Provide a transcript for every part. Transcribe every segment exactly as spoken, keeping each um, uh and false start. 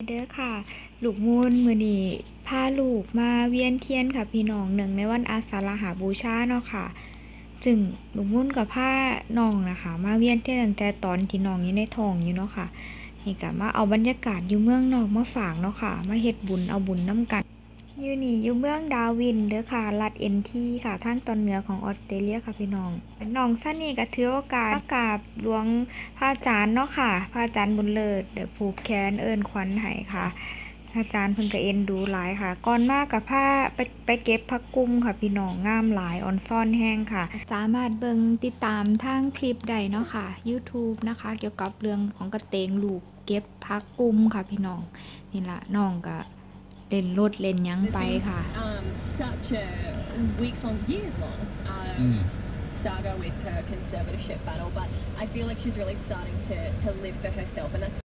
เด้อค่ะลูกมูลมื้อนี้พาลูกมาเวียนเทียนค่ะพี่น้องเนื่องในวันอาสาฬหบูชาเนาะค่ะซึ่งลูกมูลก็พาน้องน่ะค่ะมาเวียนเทียนตั้งแต่ตอนที่น้องอยู่ในท้องอยู่เนาะค่ะนี่ก็มาเอาบรรยากาศอยู่เมืองนอกมาฝากเนาะค่ะมาเฮ็ดบุญเอาบุญนำกันอยู่นี่อยู่เมืองดาวินเด้อค่ะรัฐ เอ็น ที ค่ะทางตอนเหนือของออสเตรเลียค่ะพี่น้องน้องซันนี่ก็ถือโอกาสมากราบหลวงพระอาจารย์เนาะค่ะพระอาจารย์บุญเลิศเดี๋ยวผูกแขนเอิ้นขวัญให้ค่ะอาจารย์เพิ่นก็เอ็นดูหลายค่ะก่อนมาก็พาไปไปเก็บผักกุมค่ะพี่น้องงามหลายอ่อนซ่อนแห้งค่ะสามารถเบิ่งติดตามทางคลิปได้เนาะค่ะ YouTube นะคะเกี่ยวกับเรื่องของกระเตงลูกเก็บผักกุมค่ะพี่น้องนี่ล่ะน้องก็เล่นรถเล่นยังไปค่ะ um, such a weeks on years long um, mm. saga with her conservatorship battle, but I feel like she's really starting to, to live for herself, and that's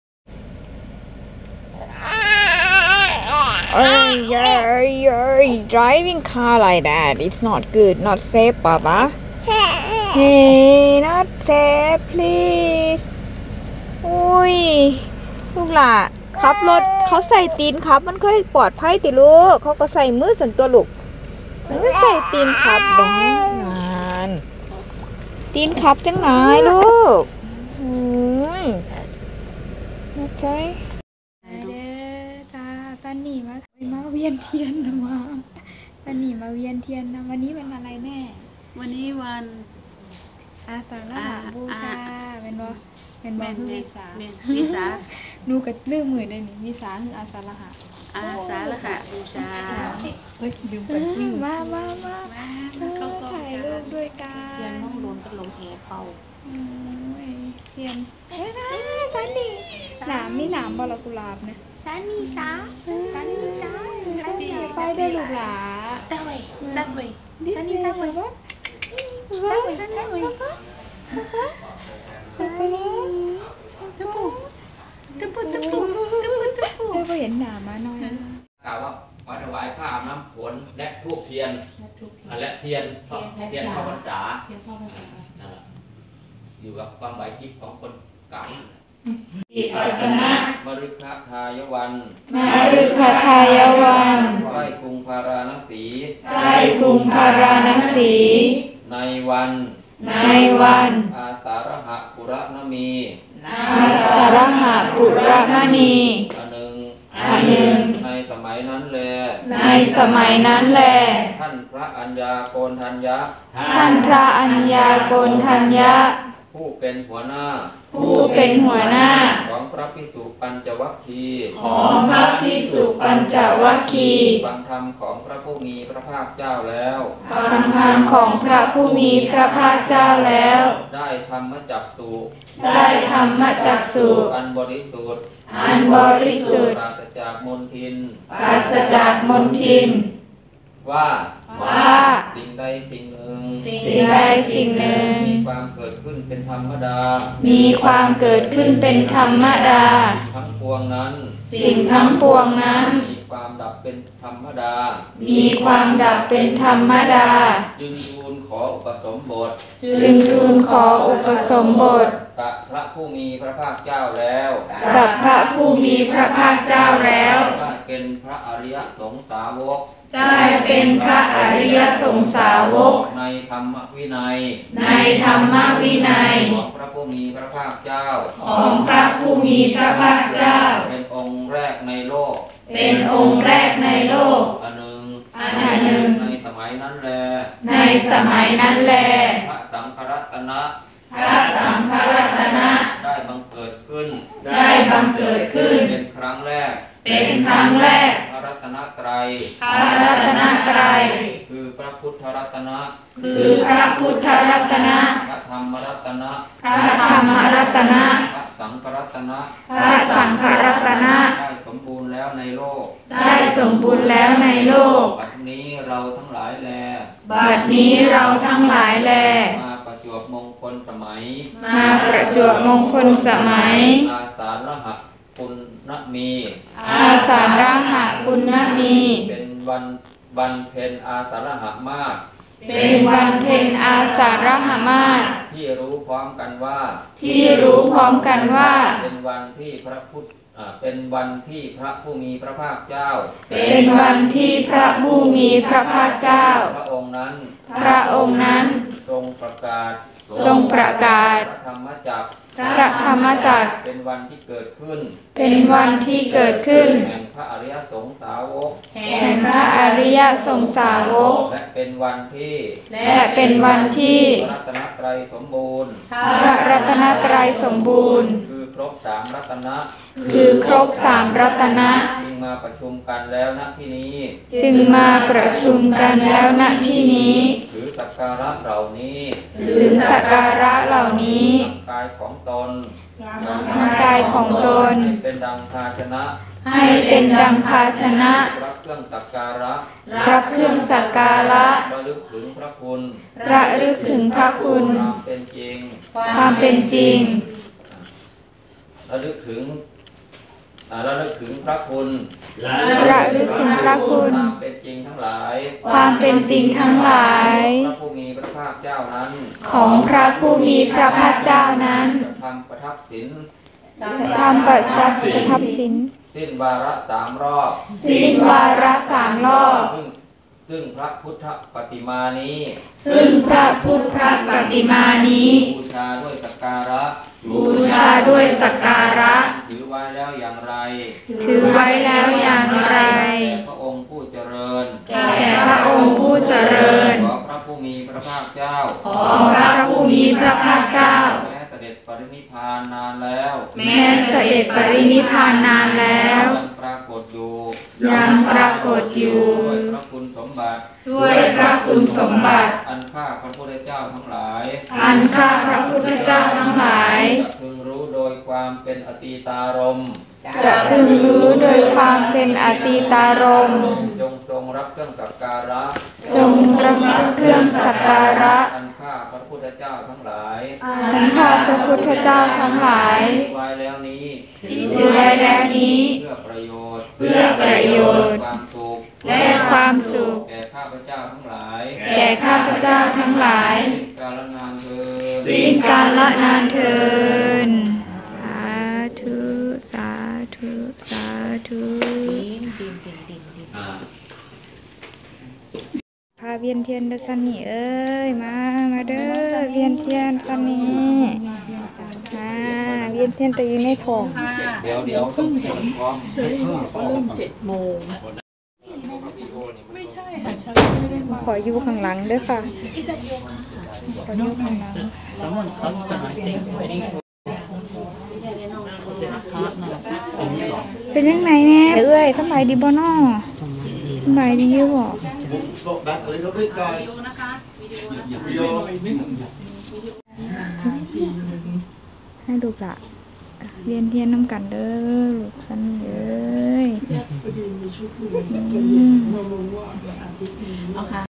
Oh, you're, you're driving car like that. It's not good, not safe, Papa. Hey, not safe, please. อุ้ยลูกหล่ะขับรถเขาใส่ตีนครับมันค่อยปลอดภัยติลูกเขาก็ใส่มือส่วนตัวลูกมันก็ใส่ตีนครับบ้างงานตีนครับจังไหนลูกอืมโอเคเด้อตาตาหนีมามาเวียนเทียนนะมาตาหนีมาเวียนเทียนนะวันนี้เป็นอะไรแน่วันนี้วันอาสาฬหบูชาเป็นบ่เป็นบ่คือวิสาวิสาหนูก็ลืมมื้อได้นี่วิสาคืออาสาฬหอาสาฬหบูชาเฮ้ยลืมไปมามามาเขาถ่ายรูปด้วยกันเทียนน้องโดนตะลมแหเป่าโอ้ยเทียนเฮ้ยซันนี่หนามมีหนามบ่ละกุหลาบนะซันนี่สาซันนี่สาซันนี่ไปได้ลูกหลาตะเว้ยตะเว้ยซันนี่ตะเว้ยตะเว้ยตะเว้ยตะเว้ยตะปูตะปูตะปูตะปูตะปูได้ไปเห็นหนามาหน่อยกล่าวว่ามาถวายผ้าน้ำฝนและธูปเทียนและเทียนเทียนเข้าพรรษาอยู่กับความไหวพริบของคนเก่าศาสนมฤคทายวันมฤคทายวันใกล้กรุงพาราณสีใกล้กรุงพาราณสีในวันในวันอาสาฬหปุระนมีอาสาฬหปุระมณีอันหนึ่งอันหนึ่งในสมัยนั้นแลในสมัยนั้นแลท่านพระอัญญาโกณทัญญะท่านพระอัญญาโกณทัญญะผู้เป็นหัวหน้าผู้เป็นหัวหน้าของพระภิกษุปัญจวัคคีย์ของพระภิกษุปัญจวัคคีย์ฟังธรรมของพระผู้มีพระภาคเจ้าแล้วฟังธรรมของพระผู้มีพระภาคเจ้าแล้วได้ธรรมจักษุได้ธรรมจักษุอันบริสุทธิ์อันบริสุทธิ์ปราศจากมลทินปราศจากมลทินว่าว่าสิ่งใดสิ่งหนึ่งสิ่งใดสิ่งหนึ่งมีความเกิดขึ้นเป็นธรรมดามีความเกิดขึ้นเป็นธรรมดาทั้งปวงนั้นสิ่งทั้งปวงนั้นมีความดับเป็นธรรมดามีความดับเป็นธรรมดาจึงทูลขออุปสมบทจึงทูลขออุปสมบทกับพระผู้มีพระภาคเจ้าแล้วกับพระผู้มีพระภาคเจ้าแล้วได้เป็นพระอริยสงสาวกได้เป็นพระอริยสงสาวกในธรรมวินัยในธรรมวินัยของพระผู้มีพระภาคเจ้าของพระผู้มีพระภาคเจ้าเป็นองค์แรกในโลกเป็นองค์แรกในโลกอันหนึ่งอันหนึ่งในสมัยนั้นแลในสมัยนั้นแลพระสังฆรัตนะพระสังฆรัตนะได้บังเกิดขึ้นได้บังเกิดขึ้นเป็นครั้งแรกเป็นครั้งแรกพระรัตนตรัยพระรัตนตรัยคือพระพุทธรัตนะคือพระพุทธรัตนะพระธรรมรัตนะพระธรรมรัตนะพระสังฆรัตนะพระสังฆรัตนะได้สมบูรณ์แล้วในโลกได้สมบูรณ์แล้วในโลกบัดนี้เราทั้งหลายแลบัดนี้เราทั้งหลายแลมาประจวบมงคลสมัยมาประจวบมงคลสมัยอาสาฬหปุณณมีอาสาฬหปุณณมีเป็นวันวันเพ็ญอาสาฬหมาสเป็นวันเพ็ญอาสาฬหมาสที่รู้พร้อมกันว่าที่รู้พร้อมกันว่าเป็นวันที่พระพุทธอ่าเป็นวันที่พระผู้มีพระภาคเจ้าเป็นวันที่พระผู้มีพระภาคเจ้าพระองค์นั้นพระองค์นั้นทรงประกาศทรงประกาศพระธรรมจักรพระธรรมจักรเป็นวันที่เกิดขึ้นเป็นวันที่เกิดขึ้นแห่งพระอริยสงสาวกแห่งพระอริยสงสาวกและเป็นวันที่และเป็นวันที่พระรัตนตรัยสมบูรณ์พระรัตนตรัยสมบูรณ์คือครบสามรัตนะคือครบสามรัตนะจึงมาประชุมกันแล้วณที่นี้จึงมาประชุมกันแล้วณที่นี้หรือสักการะเหล่านี้ถึงสักการะเหล่านี้กายของตนร่างกายของตนเป็นดังภาชนะให้เป็นดังภาชนะรับเครื่องสักการะรับเครื่องสักการะระลึกถึงพระคุณระลึกถึงพระคุณความเป็นจริงความเป็นจริงระลึกถึงอ่าระลึกถึงพระคุณระลึกถึงพระคุณความเป็นจริงทั้งหลายความเป็นจริงทั้งหลายพระผู้มีพระภาคเจ้านั้นของพระผู้มีพระภาคเจ้านั้นทำประทับสินทำประจับประทับสินสิ้นวาระสามรอบสิ้นวาระสามรอบซึ่งซึ่งพระพุทธปฏิมานี้ซึ่งพระพุทธปฏิมานี้บูชาด้วยสักการะบูชาด้วยสักการะถือไว้แล้วอย่างไรถือไว้แล้วอย่างไรแด่พระองค์ผู้เจริญแก่พระองค์ผู้เจริญขอพระผู้มีพระภาคเจ้าขอพระผู้มีพระภาคเจ้าแม้เสด็จปรินิพพานนานแล้วแม้เสด็จปรินิพพานนานแล้วยังปรากฏอยู่ยังปรากฏอยู่ด้วยพระคุณสมบัติด้วยพระคุณสมบัติอันข้าพระพุทธเจ้าทั้งหลายอันข้าพระพุทธเจ้าทั้งหลายจะพึงรู้โดยความเป็นอตีตารมณ์จะพึงรู้โดยความเป็นอตีตารมณ์จงทรงรับเครื่องสักการะจงรับเครื่องสักการะอันข้าพระพุทธเจ้าทั้งหลายอันข้าพระพุทธเจ้าทั้งหลายไว้แล้วนี้ถือไว้แล้วนี้เพื่อประโยชน์เพื่อประโยชน์ความสุขและความสุขแก่ข้าพเจ้าทั้งหลายแก่ข้าพเจ้าทั้งหลายสิ้นกาลนานเถิดสิ้นกาลนานเทินสาธุ สาธุ สาธุอ่าพาเวียนเทียนเด้อสันนี่เอ้ย มา มาเด้อเวียนเทียนสันนี่มาเวียนเทียนแต่อยู่ในถุงเดี๋ยวเดี๋ยวต้องเตรียมพร้อมขออยู่ข้างหลังเด้อค่ะ ขออยู่ข้างหลัง Someone's husband, I think, waiting for เป็นยังไงแน่เอ้ยสบายดีบ่น้อสบายดีอยู่บ่ Got back a little bit, guys. Video. ให้ดูละเรียนเทียนน้ำกันเด้อลูกสันนี่เอ้ยอืม